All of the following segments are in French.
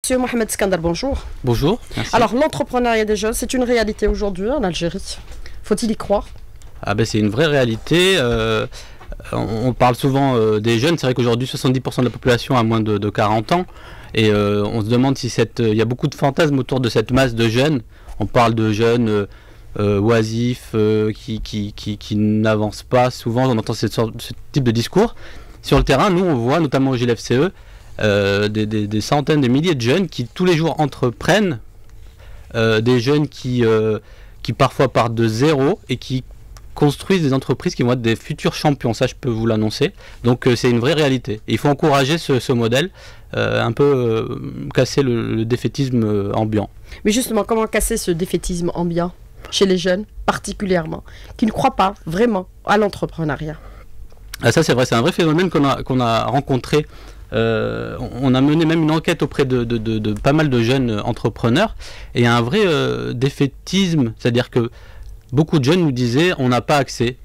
Monsieur Mohamed Skandar, bonjour. Bonjour. Merci. Alors, l'entrepreneuriat des jeunes, c'est une réalité aujourd'hui en Algérie. Faut-il y croire? C'est une vraie réalité. On parle souvent des jeunes. C'est vrai qu'aujourd'hui, 70% de la population a moins de 40 ans. Et on se demande si il y a beaucoup de fantasmes autour de cette masse de jeunes. On parle de jeunes oisifs qui n'avancent pas. Souvent, on entend ce type de discours. Sur le terrain, nous, on voit, notamment au GLFCE, des centaines, des milliers de jeunes qui tous les jours entreprennent, des jeunes qui parfois partent de zéro et qui construisent des entreprises qui vont être des futurs champions, ça je peux vous l'annoncer. Donc c'est une vraie réalité. Et il faut encourager ce modèle, un peu casser le défaitisme ambiant. Mais justement, comment casser ce défaitisme ambiant chez les jeunes, particulièrement, qui ne croient pas vraiment à l'entrepreneuriat? Ça c'est vrai, c'est un vrai phénomène qu'on a rencontré. On a mené même une enquête auprès de pas mal de jeunes entrepreneurs et il y a un vrai défaitisme, c'est-à-dire que beaucoup de jeunes nous disaient on n'a pas accès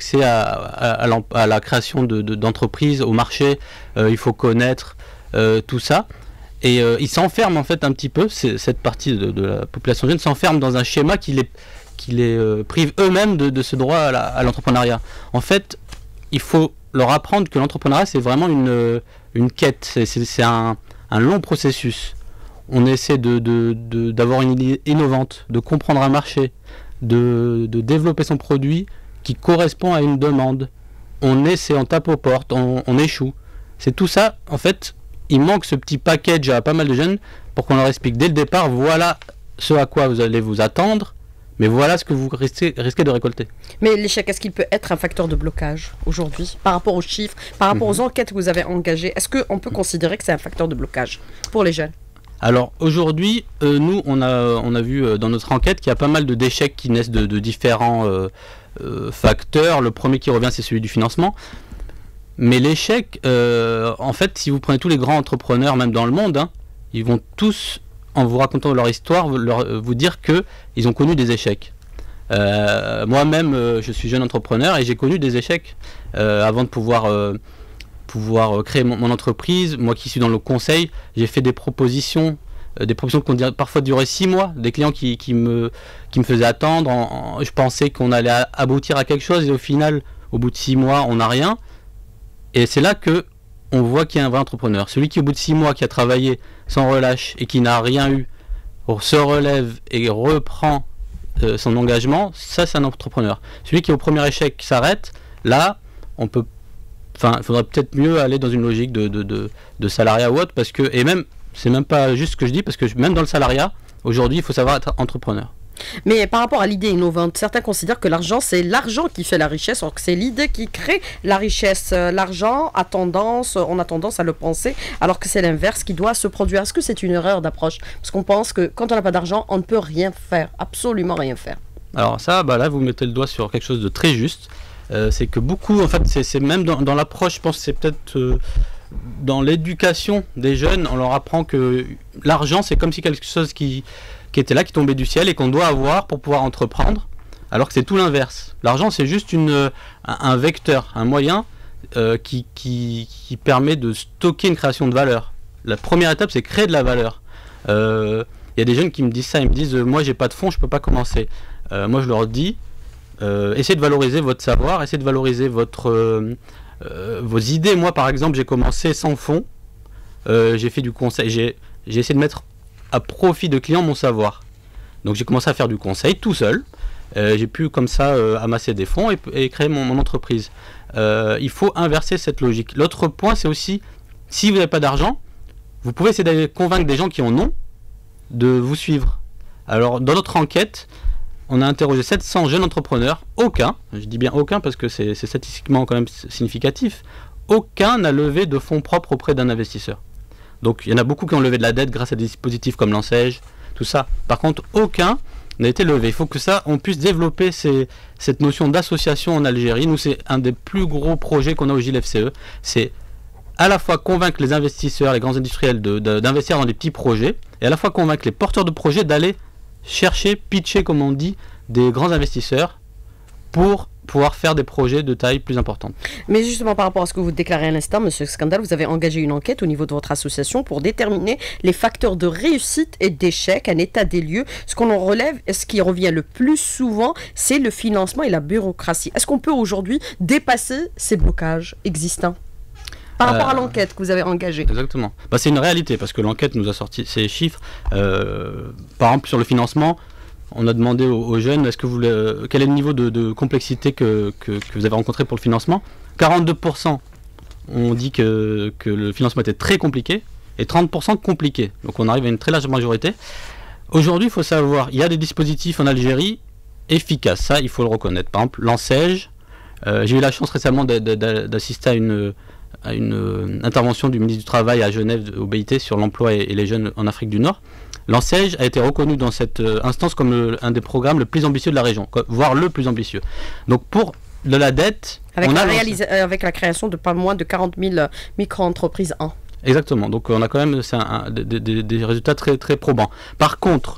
à la création d'entreprises, au marché, il faut connaître tout ça et ils s'enferment en fait un petit peu, cette partie de la population jeune s'enferme dans un schéma qui les prive eux-mêmes de ce droit à l'entrepreneuriat. En fait, il faut leur apprendre que l'entrepreneuriat c'est vraiment une quête, c'est un long processus. On essaie d'avoir une idée innovante, de comprendre un marché, de développer son produit qui correspond à une demande. On essaie, on tape aux portes, on échoue. C'est tout ça, en fait, il manque ce petit package à pas mal de jeunes pour qu'on leur explique dès le départ, voilà ce à quoi vous allez vous attendre, mais voilà ce que vous risquez de récolter. Mais l'échec, est-ce qu'il peut être un facteur de blocage aujourd'hui par rapport aux chiffres, par rapport aux enquêtes que vous avez engagées? Est-ce qu'on peut considérer que c'est un facteur de blocage pour les jeunes? Alors aujourd'hui, nous, on a vu dans notre enquête qu'il y a pas mal d'échecs qui naissent de différents facteurs. Le premier qui revient, c'est celui du financement. Mais l'échec, en fait, si vous prenez tous les grands entrepreneurs, même dans le monde, ils vont tous, en vous racontant leur histoire, vous dire qu'ils ont connu des échecs. Moi-même, je suis jeune entrepreneur et j'ai connu des échecs avant de pouvoir créer mon entreprise. Moi qui suis dans le conseil, j'ai fait des propositions qui ont parfois duré 6 mois, des clients qui me faisaient attendre. Je pensais qu'on allait aboutir à quelque chose et au final, au bout de 6 mois, on n'a rien. Et c'est là que on voit qu'il y a un vrai entrepreneur. Celui qui, au bout de 6 mois, qui a travaillé sans relâche et qui n'a rien eu, se relève et reprend son engagement, ça c'est un entrepreneur. Celui qui au premier échec s'arrête, là, il faudrait peut-être mieux aller dans une logique de salariat ou autre, parce que, et même, c'est même pas juste ce que je dis, parce que même dans le salariat, aujourd'hui, il faut savoir être entrepreneur. Mais par rapport à l'idée innovante, certains considèrent que l'argent, c'est l'argent qui fait la richesse, alors que c'est l'idée qui crée la richesse. L'argent on a tendance à le penser, alors que c'est l'inverse qui doit se produire. Est-ce que c'est une erreur d'approche? Parce qu'on pense que quand on n'a pas d'argent, on ne peut rien faire, absolument rien faire. Alors ça, là, vous mettez le doigt sur quelque chose de très juste. C'est que beaucoup, en fait, c'est même dans l'approche, je pense que c'est peut-être dans l'éducation des jeunes, on leur apprend que l'argent, c'est comme si quelque chose qui était là, qui tombait du ciel et qu'on doit avoir pour pouvoir entreprendre, alors que c'est tout l'inverse. L'argent, c'est juste un vecteur, un moyen qui permet de stocker une création de valeur. La première étape, c'est créer de la valeur. Il y a des jeunes qui me disent ça, ils me disent moi j'ai pas de fonds, je peux pas commencer. Moi je leur dis essayez de valoriser votre savoir, essayez de valoriser vos idées. Moi par exemple, j'ai commencé sans fonds, j'ai fait du conseil, j'ai essayé de mettre à profit de clients mon savoir. Donc j'ai commencé à faire du conseil tout seul. J'ai pu comme ça amasser des fonds et créer mon entreprise. Il faut inverser cette logique. L'autre point, c'est aussi, si vous n'avez pas d'argent, vous pouvez essayer d'aller convaincre des gens qui en ont de vous suivre. Alors dans notre enquête, on a interrogé 700 jeunes entrepreneurs. Aucun, je dis bien aucun parce que c'est statistiquement quand même significatif, aucun n'a levé de fonds propres auprès d'un investisseur. Donc il y en a beaucoup qui ont levé de la dette grâce à des dispositifs comme l'Ansège, tout ça. Par contre, aucun n'a été levé. Il faut que ça, on puisse développer cette notion d'association en Algérie. Nous, c'est un des plus gros projets qu'on a au GLFCE. C'est à la fois convaincre les investisseurs, les grands industriels d'investir dans des petits projets, et à la fois convaincre les porteurs de projets d'aller chercher, pitcher, comme on dit, des grands investisseurs pour pouvoir faire des projets de taille plus importante. Mais justement, par rapport à ce que vous déclarez à l'instant, Monsieur Scandal, vous avez engagé une enquête au niveau de votre association pour déterminer les facteurs de réussite et d'échec, un état des lieux. Ce qu'on en relève, ce qui revient le plus souvent, c'est le financement et la bureaucratie. Est-ce qu'on peut aujourd'hui dépasser ces blocages existants par rapport à l'enquête que vous avez engagée? Exactement. C'est une réalité, parce que l'enquête nous a sorti ces chiffres. Par exemple, sur le financement, on a demandé aux jeunes, quel est le niveau de complexité que vous avez rencontré pour le financement. 42% ont dit que le financement était très compliqué, et 30% compliqué. Donc on arrive à une très large majorité. Aujourd'hui, il faut savoir, il y a des dispositifs en Algérie efficaces, ça il faut le reconnaître. Par exemple, l'ANSEJ, j'ai eu la chance récemment d'assister à une intervention du ministre du Travail à Genève au BIT sur l'emploi et les jeunes en Afrique du Nord. L'ANSEJ a été reconnu dans cette instance comme un des programmes le plus ambitieux de la région, voire le plus ambitieux. Donc pour de la dette... Avec la création de pas moins de 40 000 micro-entreprises an. Exactement, donc on a quand même des résultats très, très probants. Par contre,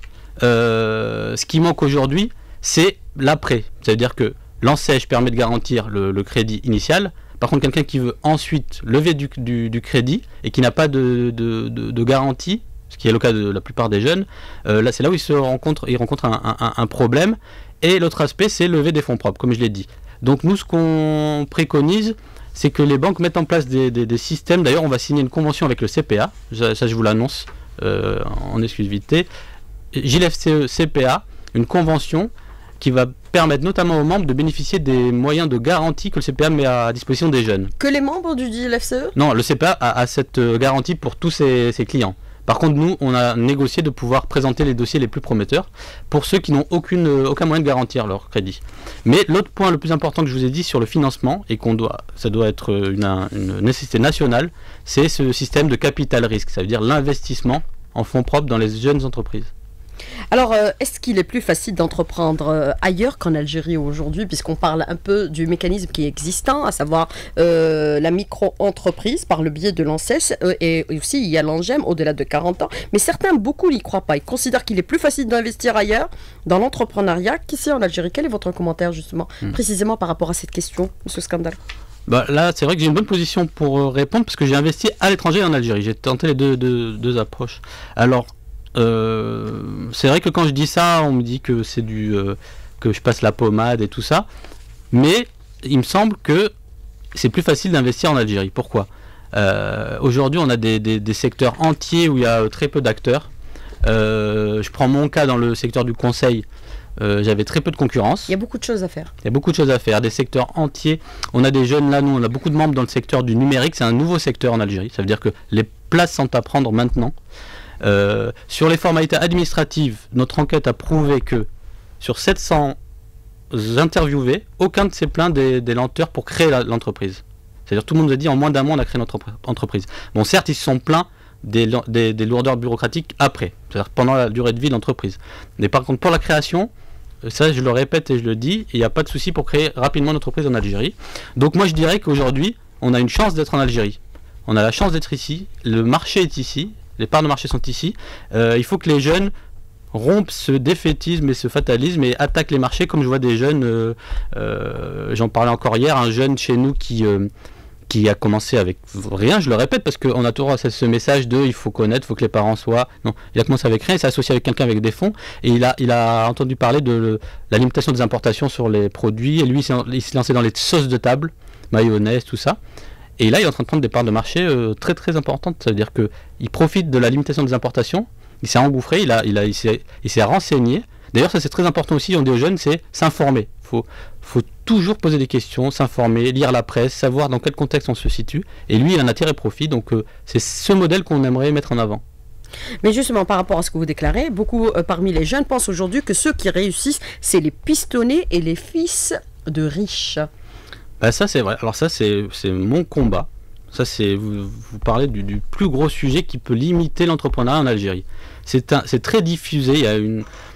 ce qui manque aujourd'hui, c'est l'après. C'est-à-dire que l'ANSEJ permet de garantir le crédit initial. Par contre, quelqu'un qui veut ensuite lever du crédit et qui n'a pas de garantie, ce qui est le cas de la plupart des jeunes, là c'est là où ils rencontrent un problème. Et l'autre aspect, c'est lever des fonds propres, comme je l'ai dit. Donc nous, ce qu'on préconise, c'est que les banques mettent en place des systèmes. D'ailleurs, on va signer une convention avec le CPA, ça je vous l'annonce en exclusivité. JLFCE CPA, une convention qui va permettre notamment aux membres de bénéficier des moyens de garantie que le CPA met à disposition des jeunes. Que les membres du JLFCE ? Non, le CPA a cette garantie pour tous ses clients. Par contre, nous, on a négocié de pouvoir présenter les dossiers les plus prometteurs pour ceux qui n'ont aucun moyen de garantir leur crédit. Mais l'autre point le plus important que je vous ai dit sur le financement, et ça doit être une nécessité nationale, c'est ce système de capital risque, ça veut dire l'investissement en fonds propres dans les jeunes entreprises. Alors, est-ce qu'il est plus facile d'entreprendre ailleurs qu'en Algérie aujourd'hui, puisqu'on parle un peu du mécanisme qui est existant, à savoir la micro-entreprise par le biais de l'ANSEJ, et aussi il y a l'ANGEM au-delà de 40 ans, mais certains, beaucoup n'y croient pas. Ils considèrent qu'il est plus facile d'investir ailleurs dans l'entrepreneuriat qu'ici en Algérie. Quel est votre commentaire justement, précisément par rapport à cette question, M. Scandal ? Là, c'est vrai que j'ai une bonne position pour répondre, parce que j'ai investi à l'étranger et en Algérie. J'ai tenté les deux approches. Alors, c'est vrai que quand je dis ça, on me dit que c'est que je passe la pommade et tout ça, mais il me semble que c'est plus facile d'investir en Algérie. Pourquoi ? Aujourd'hui, on a des secteurs entiers où il y a très peu d'acteurs. Je prends mon cas dans le secteur du conseil. J'avais très peu de concurrence. Il y a beaucoup de choses à faire. Il y a beaucoup de choses à faire, des secteurs entiers. On a des jeunes là, nous, on a beaucoup de membres dans le secteur du numérique. C'est un nouveau secteur en Algérie. Ça veut dire que les places sont à prendre maintenant. Sur les formalités administratives, notre enquête a prouvé que sur 700 interviewés, aucun de s'est plaint des lenteurs pour créer l'entreprise. C'est-à-dire tout le monde nous a dit en moins d'un mois on a créé notre entreprise. Bon, certes, ils se sont plaints des lourdeurs bureaucratiques après, c'est-à-dire pendant la durée de vie de l'entreprise. Mais par contre, pour la création, ça je le répète et je le dis, il n'y a pas de souci pour créer rapidement une entreprise en Algérie. Donc moi je dirais qu'aujourd'hui, on a une chance d'être en Algérie. On a la chance d'être ici, le marché est ici. Les parts de marché sont ici. Il faut que les jeunes rompent ce défaitisme et ce fatalisme et attaquent les marchés, comme je vois des jeunes. J'en parlais encore hier, un jeune chez nous qui a commencé avec rien, je le répète, parce qu'on a toujours ce message de il faut connaître, il faut que les parents soient... Non, il a commencé avec rien, il s'est associé avec quelqu'un avec des fonds, et il a entendu parler de la limitation des importations sur les produits, et lui il s'est lancé dans les sauces de table, mayonnaise, tout ça. Et là, il est en train de prendre des parts de marché très très importantes. Ça veut dire qu'il profite de la limitation des importations, il s'est engouffré, il s'est renseigné. D'ailleurs, ça c'est très important aussi, on dit aux jeunes, c'est s'informer. Il faut toujours poser des questions, s'informer, lire la presse, savoir dans quel contexte on se situe. Et lui, il en a tiré profit, donc c'est ce modèle qu'on aimerait mettre en avant. Mais justement, par rapport à ce que vous déclarez, beaucoup parmi les jeunes pensent aujourd'hui que ceux qui réussissent, c'est les pistonnés et les fils de riches. Ça c'est vrai, alors ça c'est mon combat. Ça c'est vous parlez du plus gros sujet qui peut limiter l'entrepreneuriat en Algérie. C'est très diffusé, il y a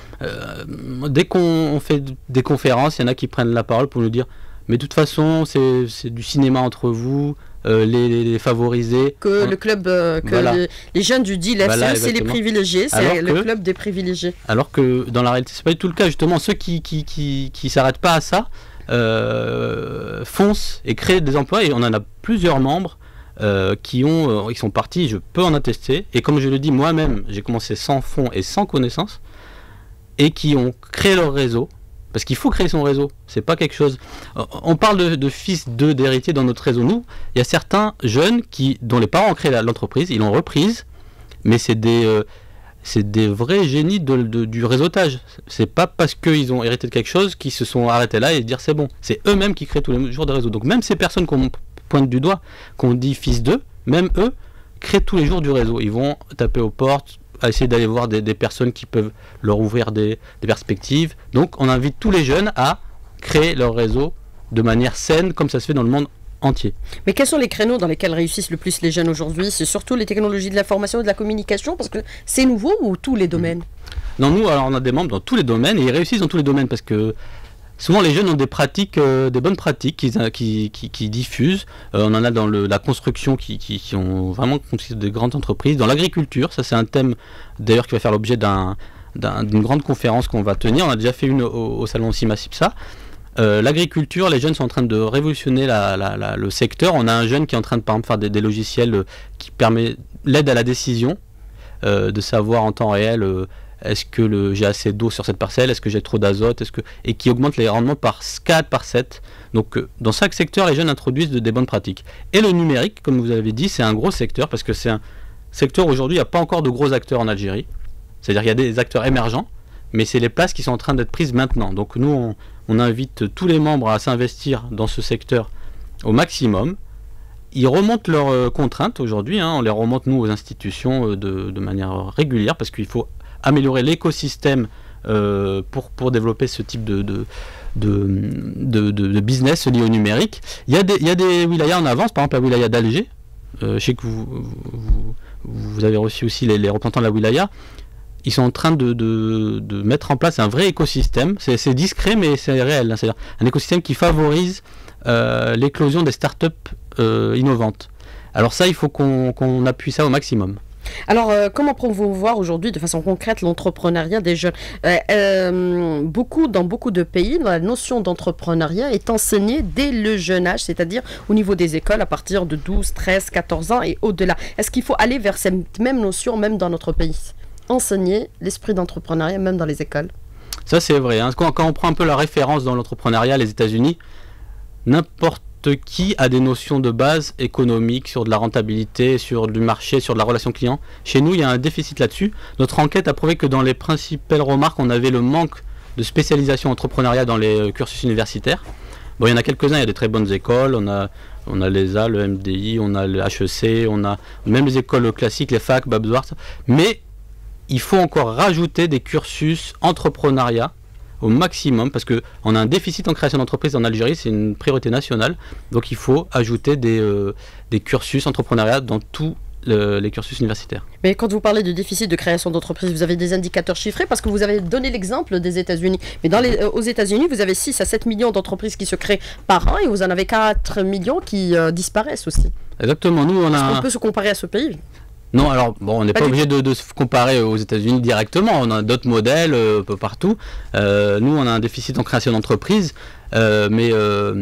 dès qu'on fait des conférences, il y en a qui prennent la parole pour nous dire mais de toute façon c'est du cinéma entre vous, les favorisés. Que le club, voilà. les jeunes du DIL, voilà, c'est les privilégiés, c'est le club des privilégiés. Alors que dans la réalité c'est pas du tout le cas, justement ceux qui s'arrêtent pas à ça. foncent et créent des emplois, et on en a plusieurs membres qui sont partis, je peux en attester, et comme je le dis moi-même, j'ai commencé sans fonds et sans connaissances, et qui ont créé leur réseau, parce qu'il faut créer son réseau, c'est pas quelque chose... On parle de fils d'héritiers dans notre réseau. Nous, il y a certains jeunes dont les parents ont créé l'entreprise, ils l'ont reprise, mais c'est des vrais génies du réseautage. C'est pas parce qu'ils ont hérité de quelque chose qu'ils se sont arrêtés là et dire c'est bon. C'est eux-mêmes qui créent tous les jours des réseaux. Donc même ces personnes qu'on pointe du doigt, qu'on dit fils d'eux, même eux créent tous les jours du réseau. Ils vont taper aux portes, à essayer d'aller voir des personnes qui peuvent leur ouvrir des perspectives. Donc on invite tous les jeunes à créer leur réseau de manière saine, comme ça se fait dans le monde entier. Mais quels sont les créneaux dans lesquels réussissent le plus les jeunes aujourd'hui? C'est surtout les technologies de l'information et de la communication, parce que c'est nouveau, ou tous les domaines? Non, nous, alors on a des membres dans tous les domaines, et ils réussissent dans tous les domaines, parce que souvent les jeunes ont des pratiques, des bonnes pratiques qui diffusent. On en a dans la construction qui ont vraiment constitué de grandes entreprises. Dans l'agriculture, ça c'est un thème d'ailleurs qui va faire l'objet d'une grande conférence qu'on va tenir. On a déjà fait une au salon CIMA-CIPSA. L'agriculture, les jeunes sont en train de révolutionner le secteur. On a un jeune qui est en train de, par exemple, faire des logiciels qui permet l'aide à la décision, de savoir en temps réel est-ce que j'ai assez d'eau sur cette parcelle, est-ce que j'ai trop d'azote, et qui augmente les rendements par 4, par 7. Donc dans chaque secteur, les jeunes introduisent des bonnes pratiques. Et le numérique, comme vous avez dit, c'est un gros secteur, parce que c'est un secteur aujourd'hui, il n'y a pas encore de gros acteurs en Algérie. C'est-à-dire qu'il y a des acteurs émergents, mais c'est les places qui sont en train d'être prises maintenant. Donc nous, on invite tous les membres à s'investir dans ce secteur au maximum. Ils remontent leurs contraintes aujourd'hui, on les remonte nous aux institutions de manière régulière, parce qu'il faut améliorer l'écosystème pour développer ce type de business lié au numérique. Il y a des wilayas en avance, par exemple la wilaya d'Alger. Je sais que vous avez reçu aussi les représentants de la wilaya. Ils sont en train de mettre en place un vrai écosystème. C'est discret, mais c'est réel. C'est-à-dire un écosystème qui favorise l'éclosion des startups innovantes. Alors ça, il faut qu'on appuie ça au maximum. Alors, comment pouvons-vous voir aujourd'hui, de façon concrète, l'entrepreneuriat des jeunes? Dans beaucoup de pays, la notion d'entrepreneuriat est enseignée dès le jeune âge, c'est-à-dire au niveau des écoles, à partir de 12, 13, 14 ans et au-delà. Est-ce qu'il faut aller vers cette même notion, même dans notre pays? Enseigner l'esprit d'entrepreneuriat, même dans les écoles? Ça, c'est vrai. Quand on prend un peu la référence dans l'entrepreneuriat, les États-Unis, n'importe qui a des notions de base économiques sur de la rentabilité, sur du marché, sur de la relation client. Chez nous, il y a un déficit là-dessus. Notre enquête a prouvé que dans les principales remarques, on avait le manque de spécialisation entrepreneuriat dans les cursus universitaires. Bon, il y en a quelques-uns, il y a des très bonnes écoles, on a l'ESA, le MDI, on a le HEC, on a même les écoles classiques, les facs, Babzouar, mais il faut encore rajouter des cursus entrepreneuriat au maximum, parce qu'on a un déficit en création d'entreprise en Algérie, c'est une priorité nationale, donc il faut ajouter des cursus entrepreneuriat dans tous les cursus universitaires. Mais quand vous parlez de déficit de création d'entreprise, vous avez des indicateurs chiffrés, parce que vous avez donné l'exemple des États-Unis. Mais aux États-Unis, vous avez 6 à 7 millions d'entreprises qui se créent par an, et vous en avez 4 millions qui disparaissent aussi. Exactement. Nous, on peut se comparer à ce pays? Non, alors bon, on n'est pas obligé de se comparer aux États-Unis directement. On a d'autres modèles un peu partout. Nous, on a un déficit en création d'entreprise, mais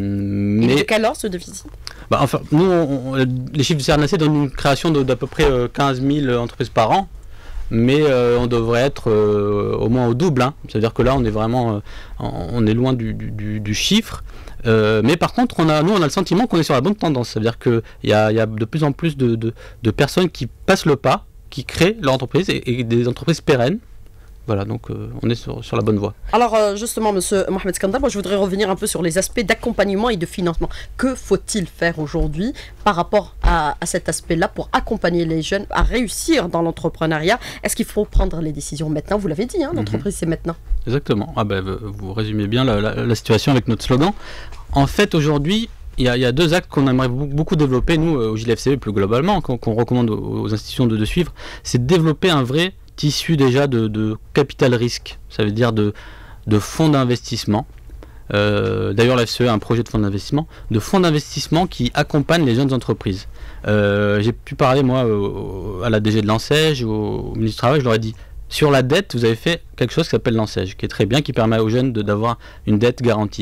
de quel ordre ce déficit? Enfin, nous, les chiffres du CNRAC donnent une création d'à peu près 15 000 entreprises par an, mais on devrait être au moins au double. C'est-à-dire que là, on est vraiment, on est loin du chiffre. Mais par contre, nous, on a le sentiment qu'on est sur la bonne tendance. C'est-à-dire qu'il y a de plus en plus de personnes qui passent le pas, qui créent leur entreprise et des entreprises pérennes. Voilà, donc on est sur la bonne voie. Alors justement, monsieur Mohamed Skandar, moi je voudrais revenir un peu sur les aspects d'accompagnement et de financement. Que faut-il faire aujourd'hui par rapport à cet aspect-là pour accompagner les jeunes à réussir dans l'entrepreneuriat? Est-ce qu'il faut prendre les décisions maintenant? Vous l'avez dit, l'entreprise c'est maintenant. Exactement. Vous résumez bien la situation avec notre slogan. En fait, aujourd'hui, il y a deux actes qu'on aimerait beaucoup développer, nous, au JLFCE, plus globalement, qu'on recommande aux institutions de suivre. C'est de développer un vrai tissu déjà de capital risque, ça veut dire de fonds d'investissement. D'ailleurs, la FCE a un projet de fonds d'investissement qui accompagne les jeunes entreprises. J'ai pu parler, moi, à la DG de l'ANSEJ, au ministre du Travail, je leur ai dit, sur la dette, vous avez fait quelque chose qui s'appelle l'ANSEJ, qui est très bien, qui permet aux jeunes d'avoir une dette garantie.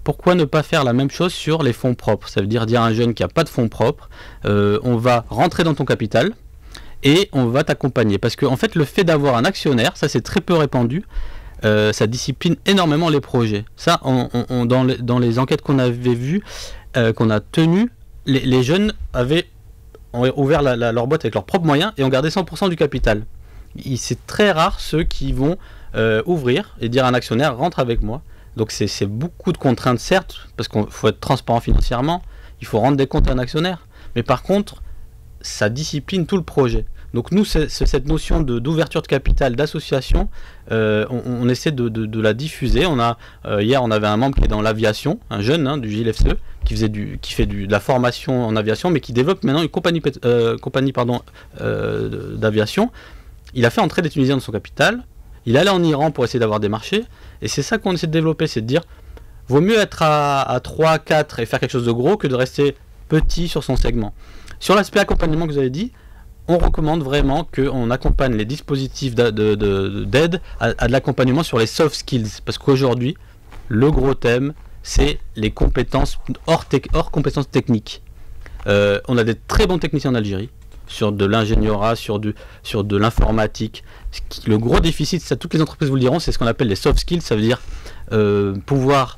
pourquoi ne pas faire la même chose sur les fonds propres? Ça veut dire à un jeune qui n'a pas de fonds propres, on va rentrer dans ton capital et on va t'accompagner. Parce que en fait, le fait d'avoir un actionnaire, ça c'est très peu répandu, ça discipline énormément les projets. Ça, dans les enquêtes qu'on avait vues, qu'on a tenues, les jeunes ont ouvert leur boîte avec leurs propres moyens et ont gardé 100% du capital. C'est très rare ceux qui vont ouvrir et dire à un actionnaire rentre avec moi. Donc c'est beaucoup de contraintes, certes, parce qu'il faut être transparent financièrement, il faut rendre des comptes à un actionnaire, mais par contre ça discipline tout le projet. Donc nous, cette notion d'ouverture de capital, d'association, on essaie de la diffuser. Hier, on avait un membre qui est dans l'aviation, un jeune du JLFCE, qui fait de la formation en aviation, mais qui développe maintenant une compagnie d'aviation. Il a fait entrer des Tunisiens dans son capital. Il allait en Iran pour essayer d'avoir des marchés. Et c'est ça qu'on essaie de développer, c'est de dire, vaut mieux être à 3, 4 et faire quelque chose de gros que de rester petit sur son segment. Sur l'aspect accompagnement que vous avez dit, on recommande vraiment qu'on accompagne les dispositifs d'aide à de l'accompagnement sur les soft skills. Parce qu'aujourd'hui, le gros thème, c'est les compétences hors compétences techniques. On a des très bons techniciens en Algérie, sur de l'ingénierat, sur de l'informatique. Le gros déficit, ça, toutes les entreprises vous le diront, c'est ce qu'on appelle les soft skills. Ça veut dire pouvoir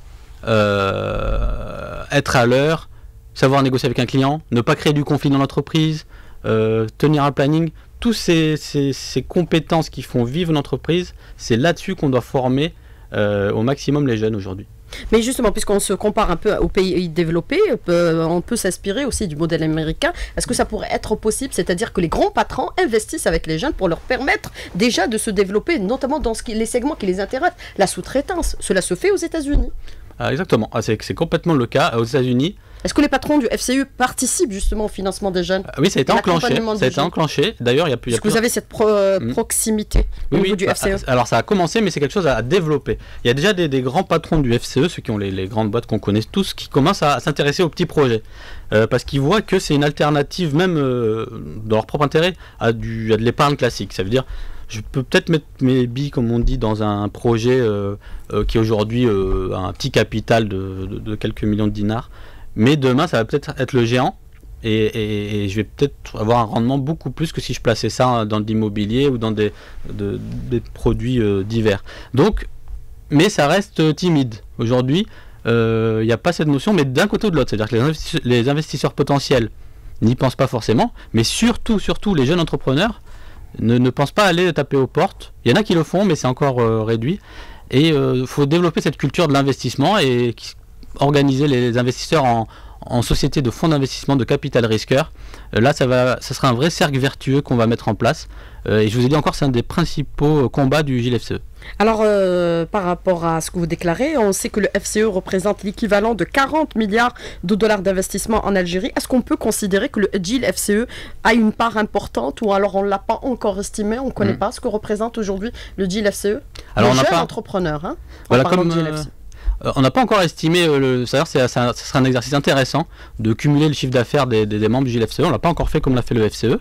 être à l'heure, savoir négocier avec un client, ne pas créer du conflit dans l'entreprise, tenir un planning. Tous ces compétences qui font vivre une entreprise, c'est là-dessus qu'on doit former au maximum les jeunes aujourd'hui. Mais justement, puisqu'on se compare un peu aux pays développés, on peut s'inspirer aussi du modèle américain. Est-ce que ça pourrait être possible, c'est-à-dire que les grands patrons investissent avec les jeunes pour leur permettre déjà de se développer, notamment dans les segments qui les intéressent, la sous-traitance? Cela se fait aux États-Unis. Exactement, c'est complètement le cas aux États-Unis. Est-ce que les patrons du FCE participent justement au financement des jeunes? Oui, ça a été enclenché. D'ailleurs, il y a plus. Est-ce que vous avez cette proximité au niveau du FCE? Alors, ça a commencé, mais c'est quelque chose à développer. Il y a déjà des grands patrons du FCE, ceux qui ont les grandes boîtes qu'on connaît tous, qui commencent à s'intéresser aux petits projets. Parce qu'ils voient que c'est une alternative, même dans leur propre intérêt, à de l'épargne classique. Ça veut dire, je peux peut-être mettre mes billes, comme on dit, dans un projet qui aujourd'hui a un petit capital de quelques millions de dinars. Mais demain, ça va peut-être être le géant et je vais peut-être avoir un rendement beaucoup plus que si je plaçais ça dans de l'immobilier ou dans des produits divers. Donc, mais ça reste timide. Aujourd'hui, il n'y a pas cette notion, mais d'un côté ou de l'autre. C'est-à-dire que les investisseurs potentiels n'y pensent pas forcément, mais surtout les jeunes entrepreneurs ne pensent pas aller taper aux portes. Il y en a qui le font, mais c'est encore réduit. Et il faut développer cette culture de l'investissement et organiser les investisseurs en société de fonds d'investissement de capital risqueur. Là, ça sera un vrai cercle vertueux qu'on va mettre en place. Et je vous ai dit encore, c'est un des principaux combats du JLFCE. Alors, par rapport à ce que vous déclarez, on sait que le FCE représente l'équivalent de 40 milliards de dollars d'investissement en Algérie. Est-ce qu'on peut considérer que le JLFCE a une part importante ou alors on ne l'a pas encore estimé, on ne connaît pas ce que représente aujourd'hui le JLFCE? Alors, les jeunes entrepreneurs, hein, voilà, comme on n'a pas encore estimé, ça sera un exercice intéressant de cumuler le chiffre d'affaires des membres du JLFCE. On ne l'a pas encore fait comme l'a fait le FCE.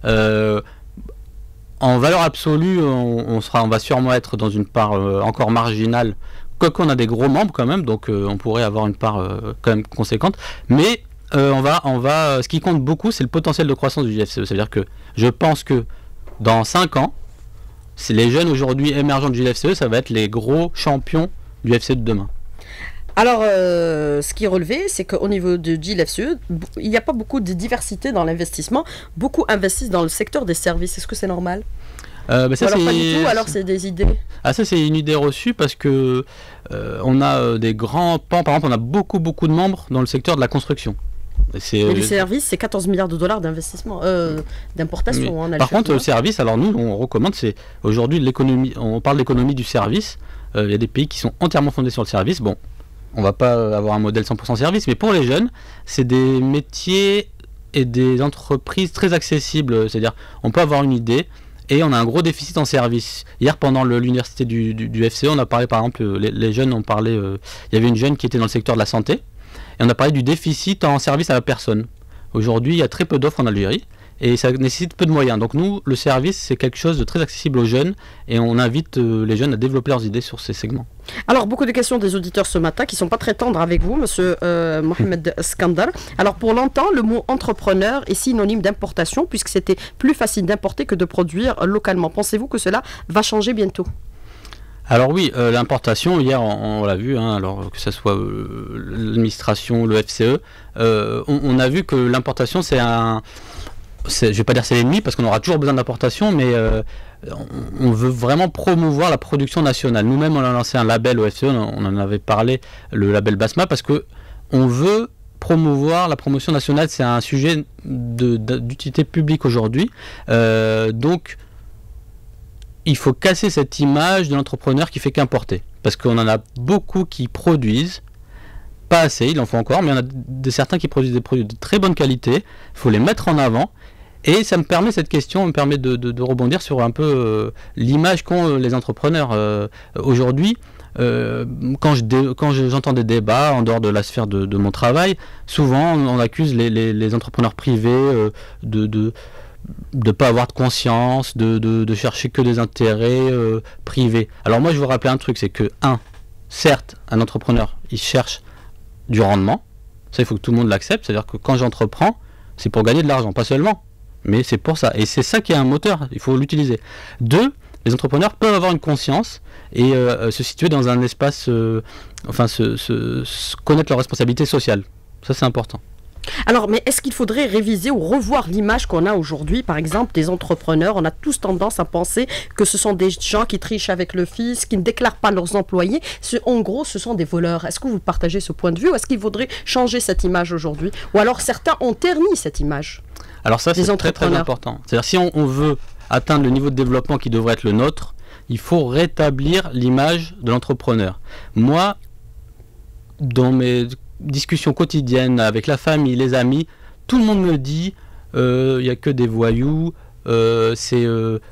En valeur absolue, on va sûrement être dans une part encore marginale, quoique on a des gros membres quand même, donc on pourrait avoir une part quand même conséquente. Mais ce qui compte beaucoup, c'est le potentiel de croissance du JLFCE. C'est-à-dire que je pense que dans 5 ans, les jeunes aujourd'hui émergents du JLFCE, ça va être les gros champions du FCE de demain. Alors, ce qui est relevé, c'est qu'au niveau de JLFCE, il n'y a pas beaucoup de diversité dans l'investissement. Beaucoup investissent dans le secteur des services. Est-ce que c'est normal? Ça, alors pas du tout, alors c'est des idées. Ça c'est une idée reçue parce que on a des grands pans. Par exemple, on a beaucoup de membres dans le secteur de la construction. Et les services, c'est 14 milliards de dollars d'investissement, d'importation en Algérie. Par contre, le service, alors nous, on recommande, c'est aujourd'hui l'économie. On parle d'économie du service. Il y a des pays qui sont entièrement fondés sur le service. Bon, on va pas avoir un modèle 100% service, mais pour les jeunes, c'est des métiers et des entreprises très accessibles. C'est-à-dire, on peut avoir une idée et on a un gros déficit en service. Hier, pendant l'université du FCE, on a parlé, par exemple, les jeunes ont parlé. Il y avait une jeune qui était dans le secteur de la santé et on a parlé du déficit en service à la personne. Aujourd'hui, il y a très peu d'offres en Algérie et ça nécessite peu de moyens. Donc nous, le service, c'est quelque chose de très accessible aux jeunes et on invite les jeunes à développer leurs idées sur ces segments. Alors, beaucoup de questions des auditeurs ce matin qui ne sont pas très tendres avec vous, monsieur Mohamed Skandar. Alors, pour longtemps, le mot entrepreneur est synonyme d'importation puisque c'était plus facile d'importer que de produire localement. Pensez-vous que cela va changer bientôt ? Alors oui, l'importation, hier on l'a vu, hein, alors que ce soit l'administration, le FCE, on a vu que l'importation je ne vais pas dire c'est l'ennemi parce qu'on aura toujours besoin d'importation, mais on veut vraiment promouvoir la production nationale. Nous-mêmes on a lancé un label au FCE, on en avait parlé, le label Basma, parce que on veut promouvoir la promotion nationale, c'est un sujet d'utilité publique aujourd'hui, donc il faut casser cette image de l'entrepreneur qui fait qu'importer. Parce qu'on en a beaucoup qui produisent, pas assez, il en faut encore, mais il y en a certains qui produisent des produits de très bonne qualité, il faut les mettre en avant. Et ça me permet, cette question me permet de rebondir sur un peu l'image qu'ont les entrepreneurs. Aujourd'hui, quand j'entends des débats en dehors de la sphère de mon travail, souvent on accuse les entrepreneurs privés de ne pas avoir de conscience, de chercher que des intérêts privés. Alors moi je veux rappeler un truc, c'est que certes, un entrepreneur, il cherche du rendement, ça il faut que tout le monde l'accepte, c'est-à-dire que quand j'entreprends, c'est pour gagner de l'argent, pas seulement, mais c'est pour ça, et c'est ça qui est un moteur, il faut l'utiliser. 2, les entrepreneurs peuvent avoir une conscience et se situer dans un espace, connaître leurs responsabilités sociales, ça c'est important. Alors, mais est-ce qu'il faudrait réviser ou revoir l'image qu'on a aujourd'hui, par exemple, des entrepreneurs? On a tous tendance à penser que ce sont des gens qui trichent avec le fisc, qui ne déclarent pas leurs employés. En gros, ce sont des voleurs. Est-ce que vous partagez ce point de vue ou est-ce qu'il faudrait changer cette image aujourd'hui? Ou alors certains ont terni cette image? Alors ça, c'est très très important. C'est-à-dire si on veut atteindre le niveau de développement qui devrait être le nôtre, il faut rétablir l'image de l'entrepreneur. Moi, dans mes discussions quotidiennes avec la famille, les amis, tout le monde me dit il n'y a que des voyous, c'est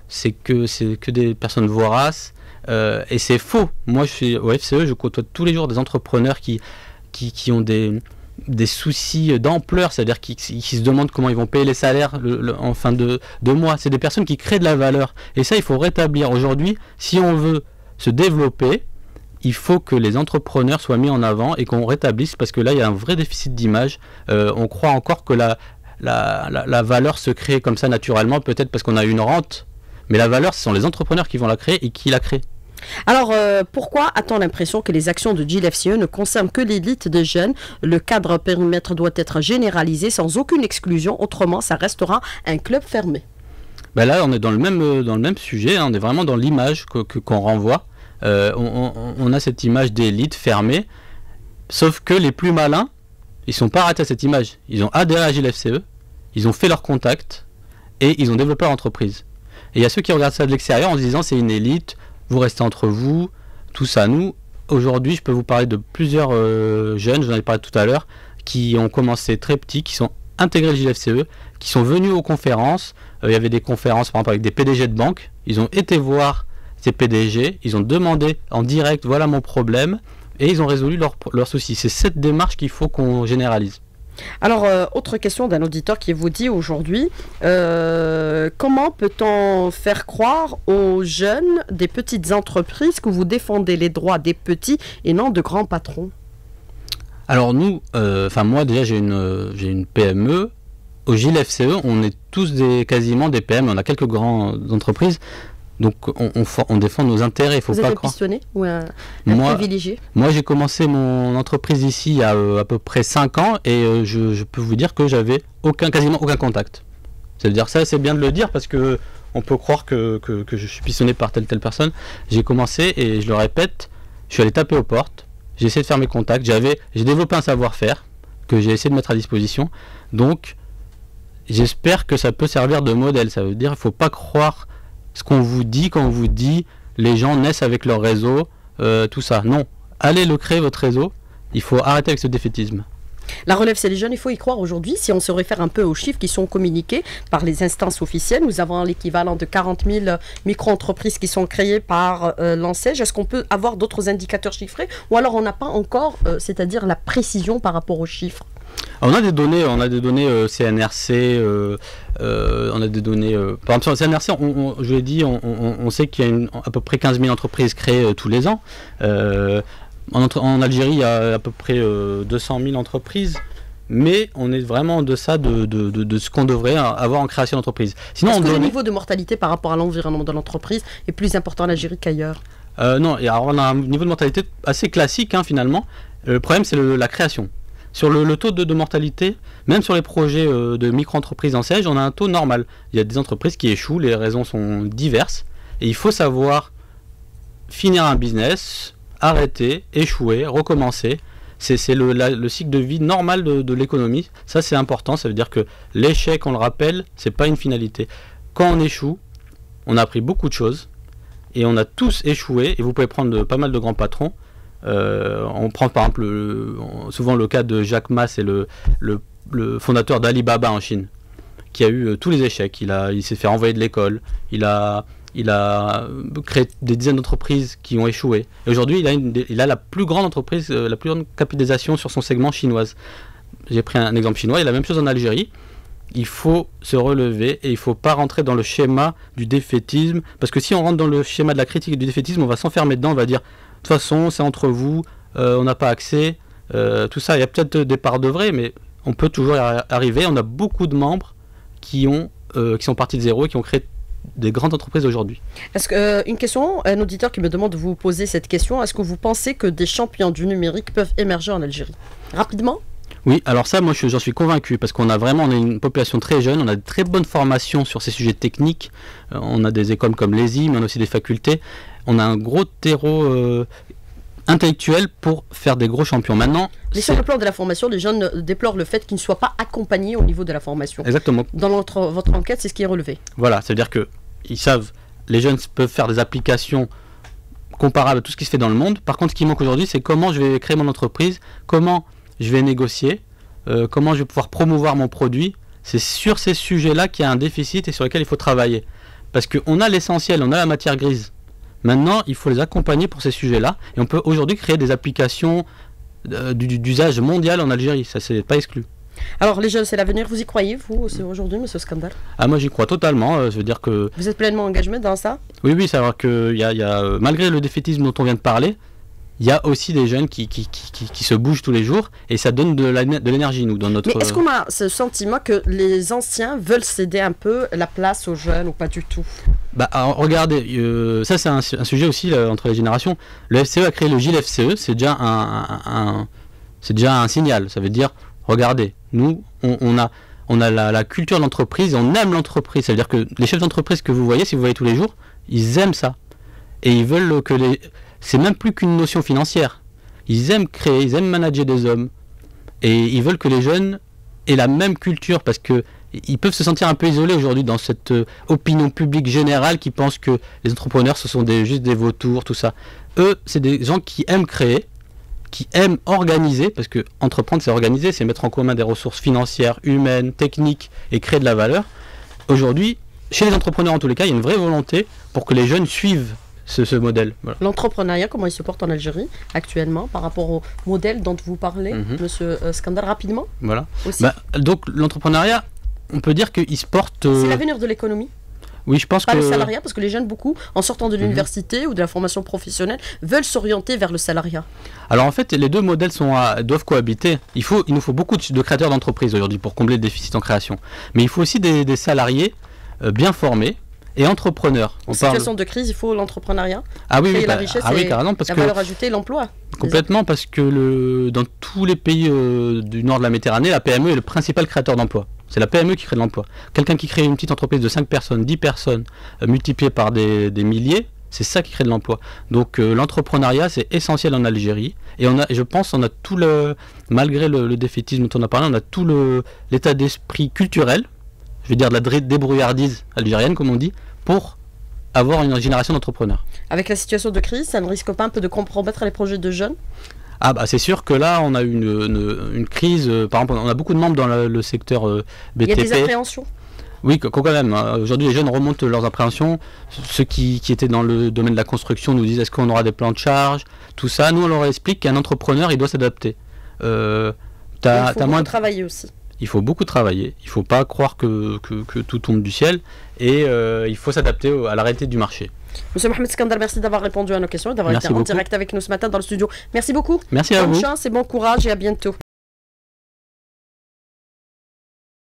que des personnes voraces, et c'est faux. Moi je suis au FCE, je côtoie tous les jours des entrepreneurs qui ont des soucis d'ampleur, c'est-à-dire qui se demandent comment ils vont payer les salaires en fin de mois. C'est des personnes qui créent de la valeur, et ça il faut rétablir. Aujourd'hui, si on veut se développer, il faut que les entrepreneurs soient mis en avant et qu'on rétablisse, parce que là il y a un vrai déficit d'image. On croit encore que la valeur se crée comme ça naturellement, peut-être parce qu'on a une rente, mais la valeur ce sont les entrepreneurs qui vont la créer et qui la créent. Alors, pourquoi a-t-on l'impression que les actions de GIL-FCE ne concernent que l'élite des jeunes? Le cadre périmètre doit être généralisé sans aucune exclusion, autrement ça restera un club fermé. Ben là on est dans le même sujet, hein, on est vraiment dans l'image qu'on renvoie. On a cette image d'élite fermée, sauf que les plus malins, ils sont pas arrêtés à cette image. Ils ont adhéré à GIL-FCE, ils ont fait leurs contacts et ils ont développé leur entreprise. Et il y a ceux qui regardent ça de l'extérieur en se disant c'est une élite, vous restez entre vous, tout ça. Nous, aujourd'hui, je peux vous parler de plusieurs jeunes, j'en ai parlé tout à l'heure, qui ont commencé très petits, qui sont intégrés à GIL-FCE, qui sont venus aux conférences. Il y avait des conférences par exemple avec des PDG de banque, ils ont été voir ces PDG, ils ont demandé en direct voilà mon problème et ils ont résolu leurs soucis. C'est cette démarche qu'il faut qu'on généralise. Alors, autre question d'un auditeur qui vous dit aujourd'hui, comment peut-on faire croire aux jeunes des petites entreprises que vous défendez les droits des petits et non de grands patrons? Alors nous, moi déjà j'ai une PME. Au GIL-FCE, on est tous quasiment des PME, on a quelques grandes entreprises. Donc on défend nos intérêts, il faut pas croire. Vous êtes pistonné ou un privilégié? Moi j'ai commencé mon entreprise ici il y a à peu près 5 ans et je peux vous dire que j'avais quasiment aucun contact. C'est-à-dire ça, c'est bien de le dire parce que on peut croire que je suis pistonné par telle personne. J'ai commencé et je le répète, je suis allé taper aux portes, j'ai essayé de faire mes contacts, j'ai développé un savoir-faire que j'ai essayé de mettre à disposition. Donc j'espère que ça peut servir de modèle. Ça veut dire qu'il ne faut pas croire ce qu'on vous dit quand on vous dit les gens naissent avec leur réseau, tout ça. Non, allez le créer votre réseau, il faut arrêter avec ce défaitisme. La relève, c'est les jeunes, il faut y croire aujourd'hui. Si on se réfère un peu aux chiffres qui sont communiqués par les instances officielles, nous avons l'équivalent de 40 000 micro-entreprises qui sont créées par l'ANSEJ. Est-ce qu'on peut avoir d'autres indicateurs chiffrés ou alors on n'a pas encore, c'est-à-dire la précision par rapport aux chiffres? Alors, on a des données CNRC, on a des données. Par exemple, sur le CNRC, je l'ai dit, on sait qu'il y a à peu près 15 000 entreprises créées tous les ans. En Algérie, il y a à peu près 200 000 entreprises. Mais on est vraiment en deçà de ce qu'on devrait avoir en création d'entreprise. Sinon, est-ce que le niveau de mortalité par rapport à l'environnement de l'entreprise est plus important en Algérie qu'ailleurs? Non, et alors on a un niveau de mortalité assez classique finalement. Le problème, c'est la création. Sur le taux de mortalité, même sur les projets de micro-entreprises en siège, on a un taux normal. Il y a des entreprises qui échouent, les raisons sont diverses. Et il faut savoir finir un business, arrêter, échouer, recommencer. C'est le cycle de vie normal de l'économie. Ça, c'est important. Ça veut dire que l'échec, on le rappelle, c'est pas une finalité. Quand on échoue, on a appris beaucoup de choses. Et on a tous échoué. Et vous pouvez prendre pas mal de grands patrons. On prend par exemple souvent le cas de Jack Ma, c'est le fondateur d'Alibaba en Chine, qui a eu tous les échecs. Il s'est fait renvoyer de l'école. Il a créé des dizaines d'entreprises qui ont échoué. Et aujourd'hui, il a la plus grande entreprise, la plus grande capitalisation sur son segment chinoise. J'ai pris un exemple chinois. Il y a la même chose en Algérie. Il faut se relever et il ne faut pas rentrer dans le schéma du défaitisme. Parce que si on rentre dans le schéma de la critique et du défaitisme, on va s'enfermer dedans. On va dire, de toute façon, c'est entre vous, on n'a pas accès. Tout ça, il y a peut-être des parts de vrai, mais on peut toujours y arriver. On a beaucoup de membres qui sont partis de zéro et qui ont créé des grandes entreprises aujourd'hui. Est-ce que une question, un auditeur qui me demande de vous poser cette question, est-ce que vous pensez que des champions du numérique peuvent émerger en Algérie? Rapidement? Oui, alors ça, moi j'en suis convaincu, parce qu'on a une population très jeune, on a de très bonnes formations sur ces sujets techniques, on a des écoles comme l'ESI, mais on a aussi des facultés, on a un gros terreau intellectuel pour faire des gros champions. Maintenant, mais sur le plan de la formation, les jeunes déplorent le fait qu'ils ne soient pas accompagnés au niveau de la formation. Exactement. Dans votre enquête, c'est ce qui est relevé. Voilà, ça veut dire que ils savent, les jeunes peuvent faire des applications comparables à tout ce qui se fait dans le monde. Par contre, ce qui manque aujourd'hui, c'est comment je vais créer mon entreprise, comment je vais négocier, comment je vais pouvoir promouvoir mon produit. C'est sur ces sujets-là qu'il y a un déficit et sur lesquels il faut travailler. Parce qu'on a l'essentiel, on a la matière grise. Maintenant, il faut les accompagner pour ces sujets-là. Et on peut aujourd'hui créer des applications d'usage mondial en Algérie. Ça, c'est pas exclu. Alors, les jeunes, c'est l'avenir. Vous y croyez, vous, aujourd'hui, monsieur Skandar? Ah, moi, j'y crois totalement. Je veux dire que... Vous êtes pleinement engagé dans ça? Oui, c'est vrai que malgré le défaitisme dont on vient de parler, il y a aussi des jeunes qui se bougent tous les jours et ça donne de l'énergie, nous, dans notre... Mais est-ce qu'on a ce sentiment que les anciens veulent céder un peu la place aux jeunes ou pas du tout? Alors, regardez, ça c'est un sujet aussi entre les générations. Le FCE a créé le GIL FCE, c'est déjà un signal. Ça veut dire, regardez, nous, on a la culture de l'entreprise, on aime l'entreprise. Ça veut dire que les chefs d'entreprise que vous voyez, si vous voyez tous les jours, ils aiment ça. Et ils veulent que c'est même plus qu'une notion financière. Ils aiment créer, ils aiment manager des hommes. Et ils veulent que les jeunes aient la même culture parce que ils peuvent se sentir un peu isolés aujourd'hui dans cette opinion publique générale qui pense que les entrepreneurs ce sont juste des vautours, tout ça. Eux, c'est des gens qui aiment créer, qui aiment organiser, parce que entreprendre c'est organiser, c'est mettre en commun des ressources financières, humaines, techniques et créer de la valeur. Aujourd'hui, chez les entrepreneurs en tous les cas, il y a une vraie volonté pour que les jeunes suivent ce modèle. Voilà. L'entrepreneuriat, comment il se porte en Algérie actuellement par rapport au modèle dont vous parlez, monsieur Skandar, rapidement? Voilà. Donc l'entrepreneuriat, on peut dire qu'il se porte... C'est l'avenir de l'économie? Oui, je pense pas le salariat, parce que les jeunes, beaucoup, en sortant de l'université ou de la formation professionnelle, veulent s'orienter vers le salariat. Alors en fait, les deux modèles doivent cohabiter. Il nous faut beaucoup de créateurs d'entreprises aujourd'hui pour combler le déficit en création. Mais il faut aussi des salariés bien formés et entrepreneurs. En situation de crise, il faut l'entrepreneuriat. Ah oui, la richesse carrément, parce la valeur ajoutée, l'emploi. Complètement, parce que dans tous les pays du nord de la Méditerranée, la PME est le principal créateur d'emploi. C'est la PME qui crée de l'emploi. Quelqu'un qui crée une petite entreprise de 5 personnes, 10 personnes, multipliées par des milliers, c'est ça qui crée de l'emploi. Donc l'entrepreneuriat, c'est essentiel en Algérie. Et je pense on a tout malgré le défaitisme dont on a parlé, on a tout l'état d'esprit culturel, je veux dire de la débrouillardise algérienne, comme on dit, pour avoir une génération d'entrepreneurs. Avec la situation de crise, ça ne risque pas un peu de compromettre les projets de jeunes? C'est sûr que là on a une crise, par exemple on a beaucoup de membres dans le secteur BTP. Il y a des appréhensions? Oui, quand même. Aujourd'hui les jeunes remontent leurs appréhensions. Ceux qui étaient dans le domaine de la construction nous disent est-ce qu'on aura des plans de charge, tout ça. Nous on leur explique qu'un entrepreneur il doit s'adapter. Il faut beaucoup travailler aussi. Il faut beaucoup travailler, il ne faut pas croire que tout tombe du ciel et il faut s'adapter à la réalité du marché. Monsieur Mohamed Skandar, merci d'avoir répondu à nos questions et d'avoir été en direct avec nous ce matin dans le studio. Merci beaucoup. Merci à vous. Bonne chance et bon courage et à bientôt.